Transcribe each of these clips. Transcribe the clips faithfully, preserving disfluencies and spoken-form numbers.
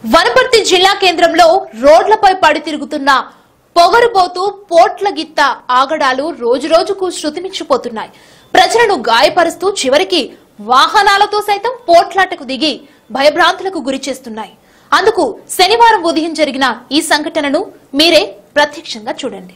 వనపర్తి జిల్లా కేంద్రంలో రోడ్లపై పడి తిరుగుతున్న పొగరుబోతూ పోట్ల గిత్త ఆగడాలు రోజురోజుకు శృతిమించిపోతున్నాయి. ప్రజలను గాయపరుస్తూ చివరికి వాహనాలతో సైతం పోట్లాటకు దిగి భయభ్రాంతులకు గురి చేస్తున్నాయి. అందుకు శనివారం ఉదయం జరిగిన ఈ సంఘటనను మీరే ప్రత్యక్షంగా చూడండి.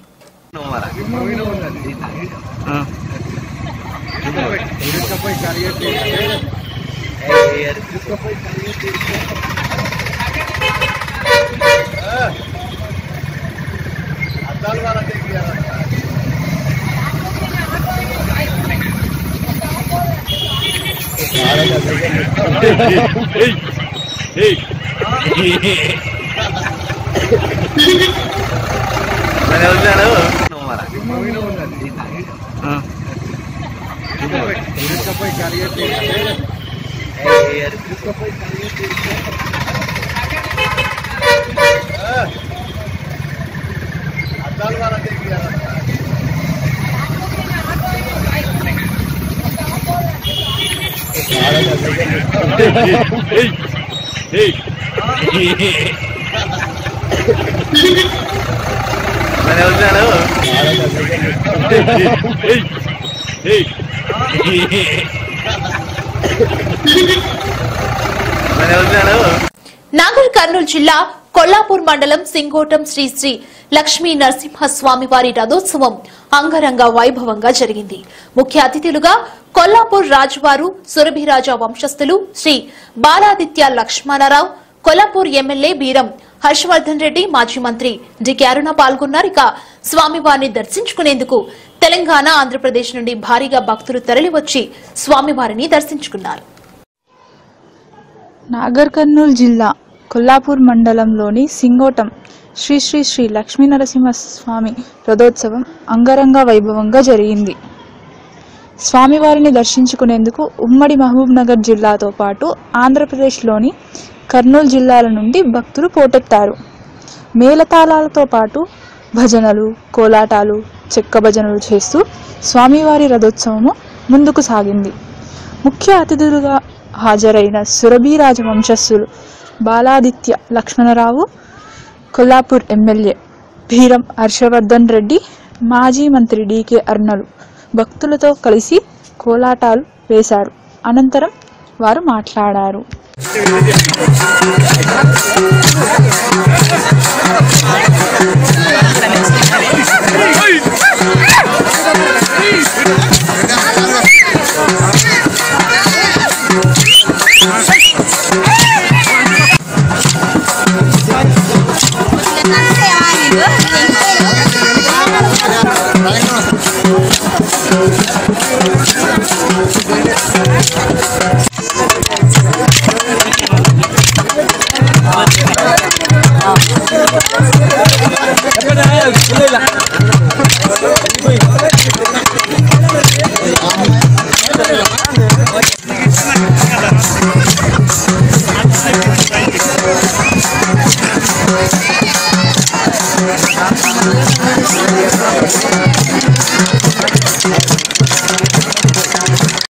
నాగర్ కర్నూలు జిల్లా కొల్లాపూర్ మండలం సింగోటం శ్రీ శ్రీ లక్ష్మీ నరసింహస్వామి వారి రథోత్సవం అంగరంగ వైభవంగా జరిగింది. ముఖ్య అతిథులుగా కొల్లాపూర్ రాజువారు సురభిరాజా వంశస్థులు శ్రీ బాలాదిత్య లక్ష్మణరావు, కొల్లాపూర్ ఎమ్మెల్యే బీరం హర్షవర్ధన్ రెడ్డి, మాజీ మంత్రి డికే అరుణ పాల్గొన్నారు. ఇక స్వామివారిని దర్శించుకునేందుకు తెలంగాణ, ఆంధ్రప్రదేశ్ నుండి భారీగా భక్తులు తరలివచ్చి స్వామివారిని దర్శించుకున్నారు. నాగర్ కర్నూలు జిల్లా కొల్లాపూర్ మండలంలోని సింగోటం శ్రీ శ్రీ శ్రీ లక్ష్మీ నరసింహస్వామి రథోత్సవం అంగరంగ వైభవంగా జరిగింది. స్వామివారిని దర్శించుకునేందుకు ఉమ్మడి మహబూబ్ నగర్ జిల్లాతో పాటు ఆంధ్రప్రదేశ్లోని కర్నూలు జిల్లాల నుండి భక్తులు పోటెత్తారు. మేళతాళాలతో పాటు భజనలు, కోలాటాలు, చెక్క భజనలు చేస్తూ స్వామివారి రథోత్సవము ముందుకు సాగింది. ముఖ్య అతిథులుగా హాజరైన సురభిరాజ వంశస్థులు బాలాదిత్య లక్ష్మణరావు, కొల్లాపూర్ ఎమ్మెల్యే బీరం హర్షవర్ధన్ రెడ్డి, మాజీ మంత్రి డికే అరుణలు భక్తులతో కలిసి కోలాటాలు వేశారు. అనంతరం వారు మాట్లాడారు. Hola.